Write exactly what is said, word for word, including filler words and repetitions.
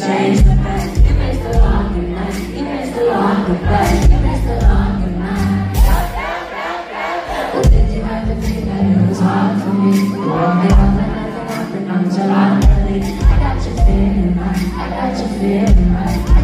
change the past. You missed a long good night. You missed a long goodbye. You missed a long good night. Well, did you have to think that it was hard for me? You want me all or nothing, nothing, I'm nonchalantly. I got you feeling right. I got you feeling right.